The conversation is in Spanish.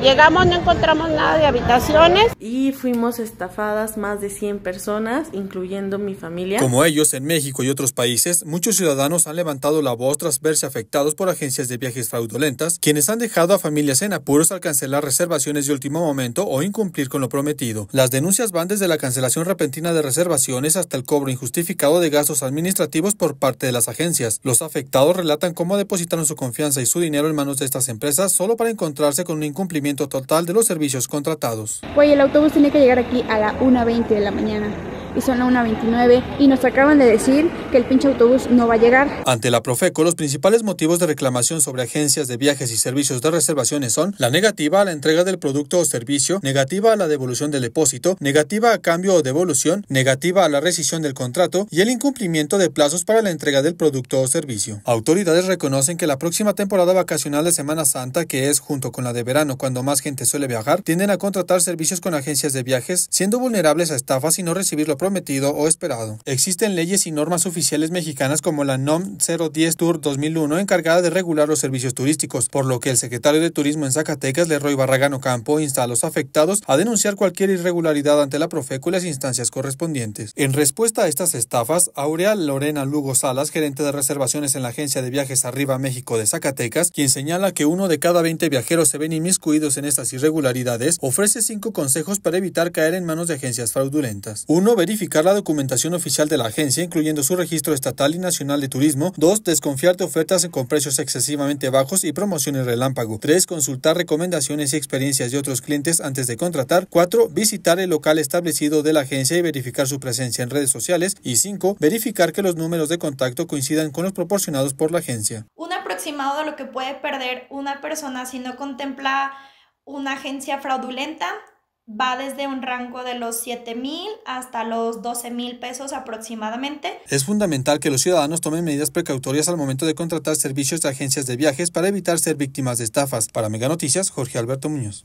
Llegamos, no encontramos nada de habitaciones. Y fuimos estafadas más de 100 personas, incluyendo mi familia. Como ellos, en México y otros países, muchos ciudadanos han levantado la voz tras verse afectados por agencias de viajes fraudulentas, quienes han dejado a familias en apuros al cancelar reservaciones de último momento o incumplir con lo prometido. Las denuncias van desde la cancelación repentina de reservaciones hasta el cobro injustificado de gastos administrativos por parte de las agencias. Los afectados relatan cómo depositaron su confianza y su dinero en manos de estas empresas solo para encontrarse con un incumplimiento total de los servicios contratados. Güey, el autobús tenía que llegar aquí a la 1:20 de la mañana. Y son las 1:29 y nos acaban de decir que el pinche autobús no va a llegar. Ante la Profeco, los principales motivos de reclamación sobre agencias de viajes y servicios de reservaciones son la negativa a la entrega del producto o servicio, negativa a la devolución del depósito, negativa a cambio o devolución, negativa a la rescisión del contrato y el incumplimiento de plazos para la entrega del producto o servicio. Autoridades reconocen que la próxima temporada vacacional de Semana Santa, que es junto con la de verano cuando más gente suele viajar, tienden a contratar servicios con agencias de viajes, siendo vulnerables a estafas y no recibir lo prometido o esperado. Existen leyes y normas oficiales mexicanas como la NOM 010 Tour 2001 encargada de regular los servicios turísticos, por lo que el secretario de Turismo en Zacatecas, Leroy Barragán Ocampo, insta a los afectados a denunciar cualquier irregularidad ante la Profeco y las instancias correspondientes. En respuesta a estas estafas, Aurea Lorena Lugo Salas, gerente de reservaciones en la agencia de viajes Arriba México de Zacatecas, quien señala que 1 de cada 20 viajeros se ven inmiscuidos en estas irregularidades, ofrece 5 consejos para evitar caer en manos de agencias fraudulentas. 1. Verificar la documentación oficial de la agencia, incluyendo su registro estatal y nacional de turismo. 2. Desconfiar de ofertas con precios excesivamente bajos y promociones relámpago. 3. Consultar recomendaciones y experiencias de otros clientes antes de contratar. 4. Visitar el local establecido de la agencia y verificar su presencia en redes sociales. Y 5. Verificar que los números de contacto coincidan con los proporcionados por la agencia. Un aproximado de lo que puede perder una persona si no contempla una agencia fraudulenta va desde un rango de los 7,000 hasta los 12,000 pesos aproximadamente. Es fundamental que los ciudadanos tomen medidas precautorias al momento de contratar servicios de agencias de viajes para evitar ser víctimas de estafas. Para Mega Noticias, Jorge Alberto Muñoz.